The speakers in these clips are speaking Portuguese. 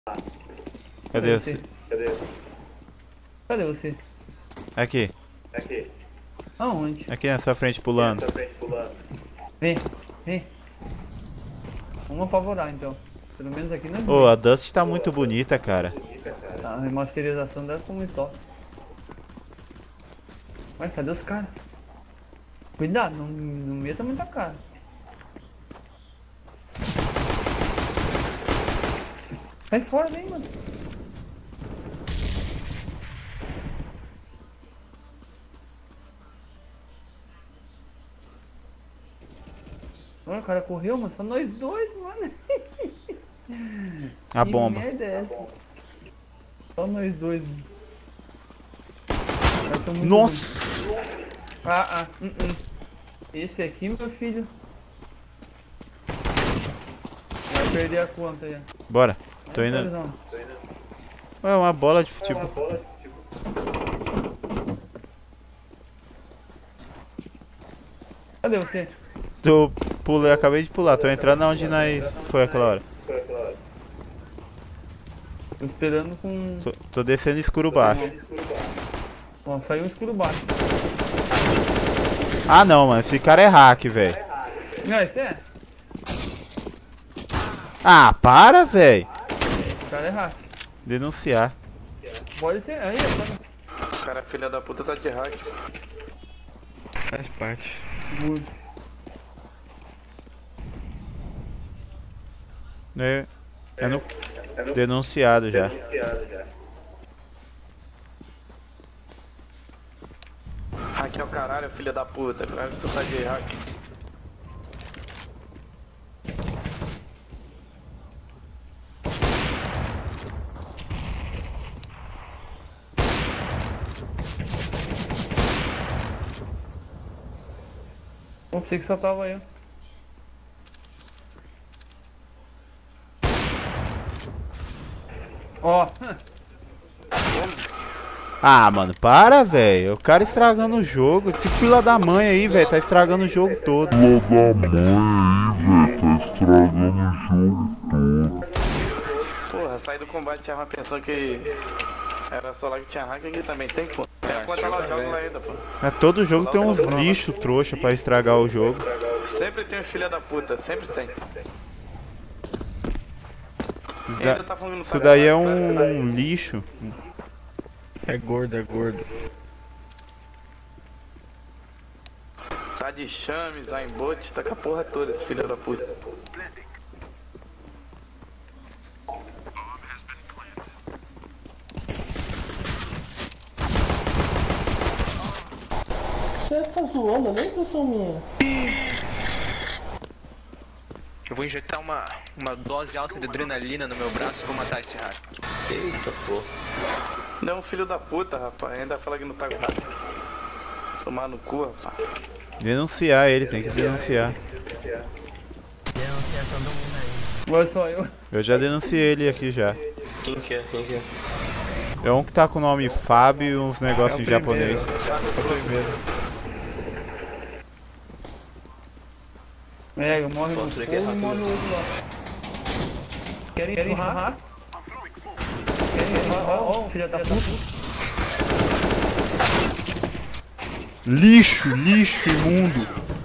Cadê você? Cadê você? Aqui. Aonde? Aqui na sua frente pulando. Vem, vem. Vamos apavorar então. Pelo menos aqui nós Ô, a Dust tá muito bonita, cara. A remasterização dela ficou muito top. Ué, cadê os caras? Cuidado, não meta muita cara. Sai fora, vem, mano. Olha, o cara correu, mano. Só nós dois, mano. A Que bomba. merda é essa? Só nós dois. Nossa! Esse aqui, meu filho. Vai perder a conta aí. Bora. Tô indo. Ué, uma bola de futebol. Cadê você? Pulei, acabei de pular. Tô entrando onde nós foi aquela hora. Tô esperando com... Tô descendo escuro baixo. Ó, saiu um escuro baixo. Ah não, mano. Esse cara é hack, velho. Não, esse é? Ah, para, velho. Esse cara é hack. Denunciar. Pode ser. Aí, O cara, filha da puta, tá de hack. Faz parte. Muito. É no... Denunciado já. Hack é o caralho, filha da puta. Cara, tu tá de hack. Pô, pensei que só tava aí. Ó. Ah, mano, para, velho. O cara estragando o jogo. Esse fila da mãe aí, velho, tá estragando o jogo todo. Fila da mãe aí, velho, tá estragando o jogo todo. Porra, saí do combate tinha uma pensando que era só lá que tinha hack, aqui também tem, pô. Tem quanto ela joga lá ainda, pô. Todo jogo tem uns lixo trouxa pra estragar o jogo. Sempre tem um filha da puta, sempre tem. Isso daí é um lixo. É gordo, é gordo. Tá de chames, aimbot, tá com a porra toda esse filho da puta. Você tá zoando, nem impressão minha. Eu vou injetar uma dose alta de adrenalina no meu braço e vou matar esse hack. Eita porra. Não é um filho da puta, rapaz. Ainda fala que não tá com hack. Tomar no cu, rapaz. Denunciar ele, tem que denunciar. Denunciar todo mundo aí. Agora só eu. Eu já denunciei ele aqui já. Quem que é? Quem que é? É um que tá com o nome Fábio e uns negócios em japonês. É o primeiro. É, eu morro no fogo e morre no outro lá. Querem churrasco? Ó, filha da puta. Lixo, lixo imundo.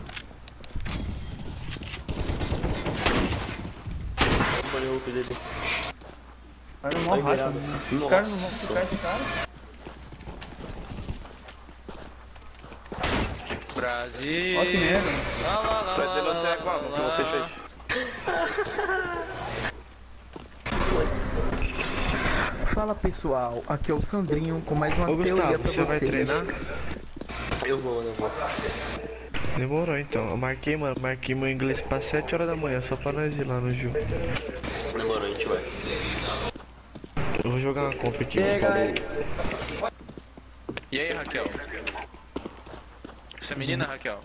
Cara, mó racha. Os caras não vão ficar esse cara. Brasil! Ó que merda. Vai denunciar com a mão que você fez. Fala pessoal, aqui é o Sandrinho com mais uma Ô teoria Gustavo, pra você vai vocês. treinar? Eu vou. Demorou então. Eu marquei, mano, marquei meu inglês pra 7 horas da manhã, só pra nós ir lá no jogo. Demorou, a gente vai. Eu vou jogar uma comp aqui. E aí, Raquel? Você é menina, Raquel?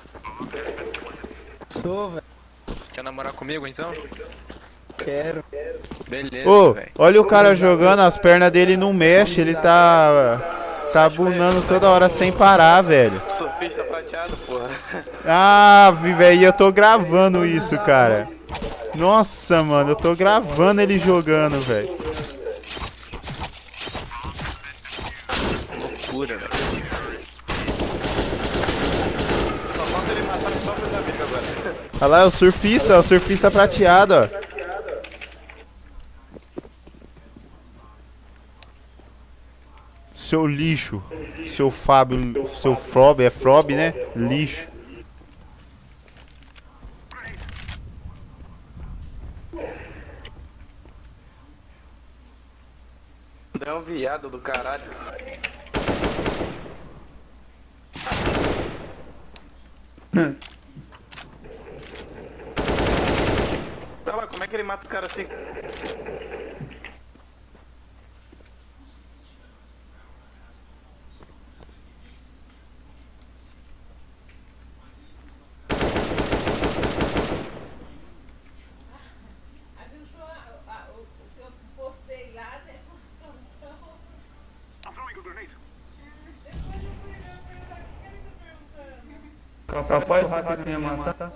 Sou, velho. Quer namorar comigo então? Quero. Beleza, Ô, velho. olha o cara jogando, as pernas dele não mexem, ele tá bunando toda hora sem parar, velho. Surfista prateado, porra. Ah, velho, eu tô gravando isso, cara. Nossa, mano, eu tô gravando ele jogando, velho. loucura, velho. Só falta ele matar só meus amigos agora. Olha lá, é o surfista prateado, ó. Seu lixo, seu Fábio, seu Frob, é Frob, né? Lixo. É um viado do caralho. Olha lá, como é que ele mata o cara assim? Capaz o hacker que ia matar, tá?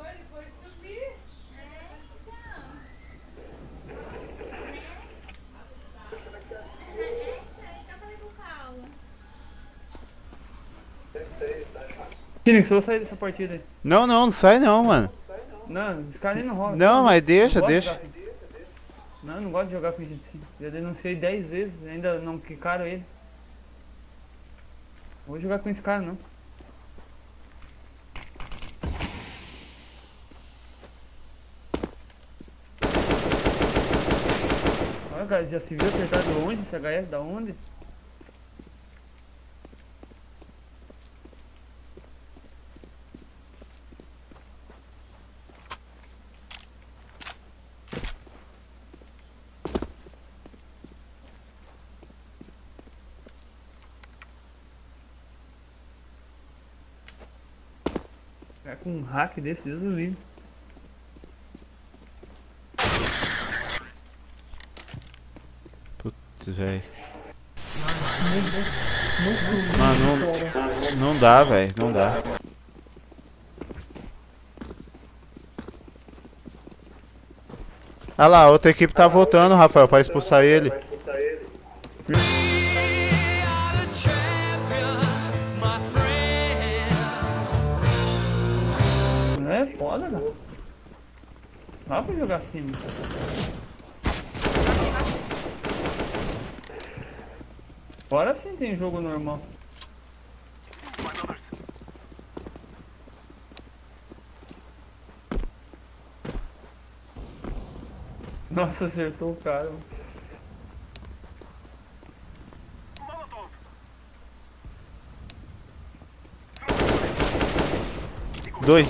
Phoenix, eu vou sair dessa partida aí. Não sai não, mano. Não, esse cara nem não rola. Não, mas deixa. Não, não gosto de jogar com gente assim. Já denunciei 10 vezes, ainda não quicaram ele. Não vou jogar com esse cara não. Olha, cara, já se viu acertar de longe esse HS? Da onde? É com um hack desse, Deus o livre. Putz, velho. Mano, não dá, velho, não dá. Olha lá, a outra equipe tá voltando, Rafael, pra expulsar ele. É foda, cara. Dá pra jogar assim, mano. Agora sim tem jogo normal. Nossa, acertou o cara. Dois.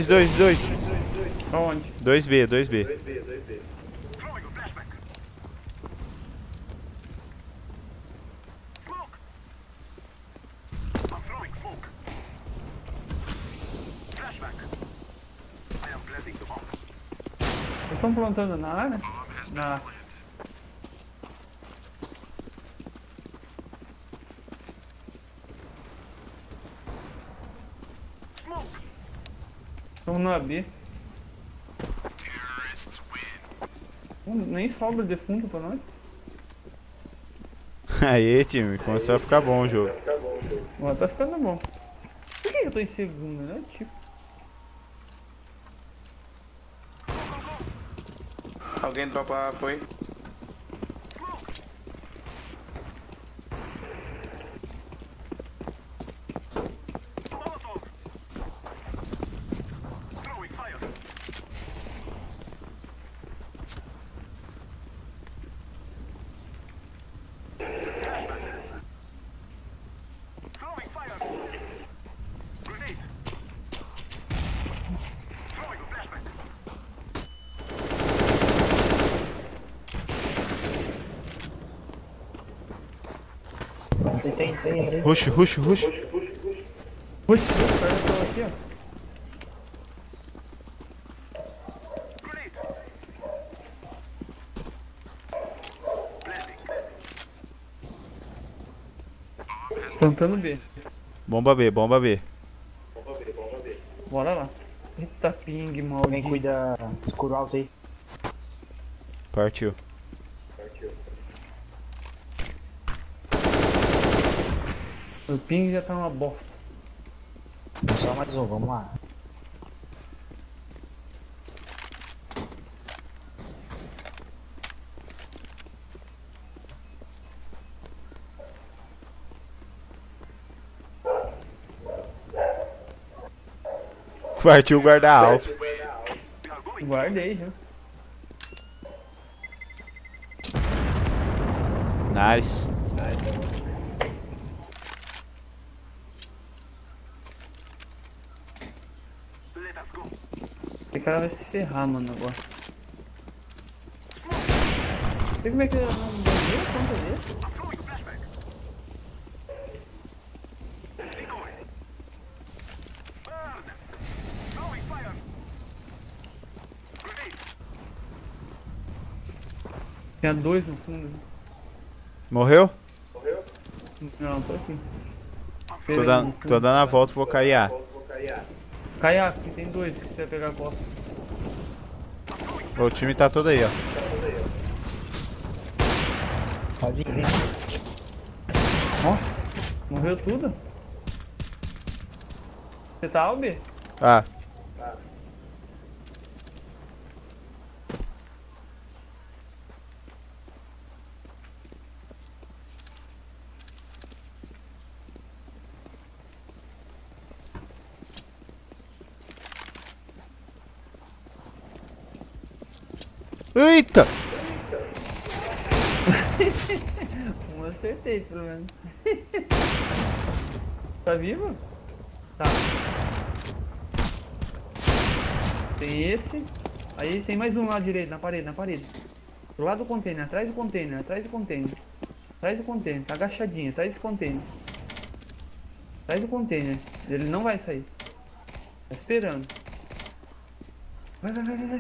Aonde? 2B. Estão plantando na área? Na. Estamos no AB. Nem sobra defunto pra nós. Aí, time, começou a ficar bom o jogo. Ó, tá ficando bom. Por que eu tô em segundo, né? Tipo. Alguém dropa apoio? Rush. Puxa, eu tô aqui, ó. Plantando B. Bomba B. Bora lá. Eita ping, Alguém maldito. cuida escuro alto aí. Partiu. O ping já tá uma bosta. Só mais um, vamos lá. Partiu o guarda-alvo. Guardei já. Nice. Esse cara vai se ferrar, mano, agora. Vê como é que eu não ganhei a conta dele? Tinha dois no fundo. Morreu? Não, tô aqui. Tô dando a volta, vou cair. Caiaque, tem dois, se quiser pegar a costa. O time tá todo aí, ó. Pode ir. Nossa, morreu tudo? Você tá, Albi? Ah, eita! Um acertei, pelo menos. Tá vivo? Tá. Tem esse. Aí tem mais um lá direito, na parede. Do lado do container, atrás do container. Atrás do container, tá agachadinho, atrás desse container. Atrás do container. Ele não vai sair. Tá esperando. Vai.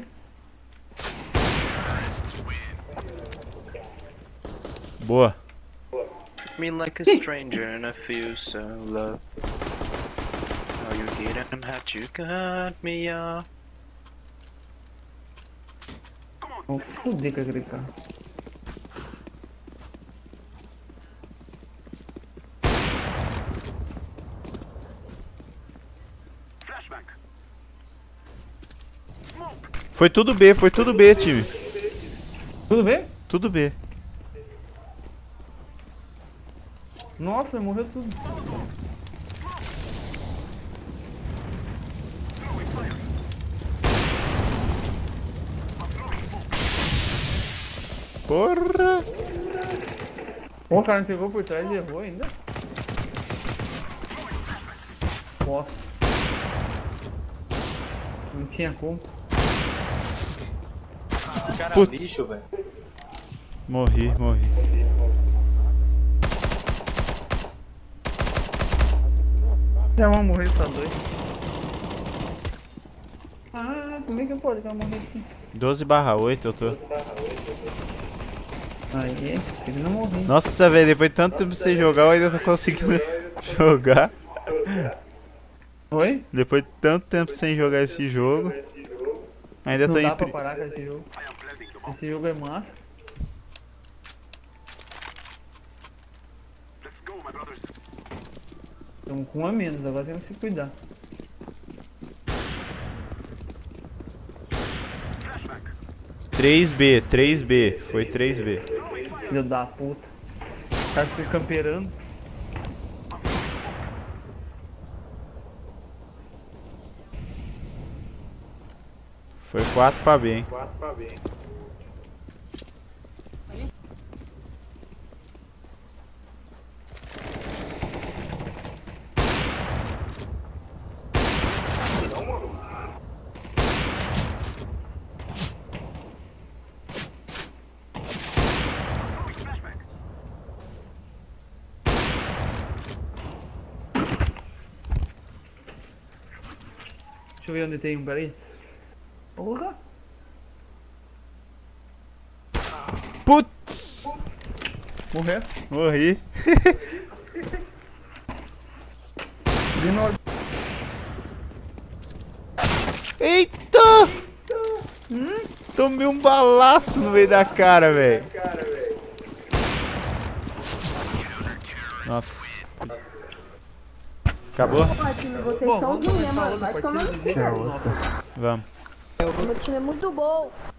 Boa. Me like a stranger and I feel so low. Oh, you didn't have to cut me off. Vou foder com aquele carro. Foi tudo B, time. Tudo bem? Tudo B. Nossa, morreu tudo. Porra! Pô, o cara me pegou por trás e errou ainda. Bosta. Não tinha como. Cara, Putz. bicho, velho. Morri. Já vão morrer só dois. Ah, como é que pode que ela morrer assim? 12/8 eu tô. Aí, ele não morreu. Nossa, velho, depois de tanto tempo sem jogar, eu ainda tô conseguindo jogar. Oi? Depois de tanto tempo sem jogar esse jogo, ainda Não tô dá em... pra parar com esse jogo. Esse jogo é massa. Estamos com um a menos, agora temos que se cuidar. Três B, foi 3B. Filho da puta. O cara fica camperando. Foi 4 pra B, hein. Deixa eu ver onde tem um, peraí. Porra! Putz! Morreu? Morri. De novo. Eita! Tomei um balaço no meio da cara, velho. Nossa. Acabou? Pô, time, vocês Bom, são vamos ruins, né, começar mano? outra Vai partida tomar do jeito nosso. Vamos. no... Meu time é muito bom.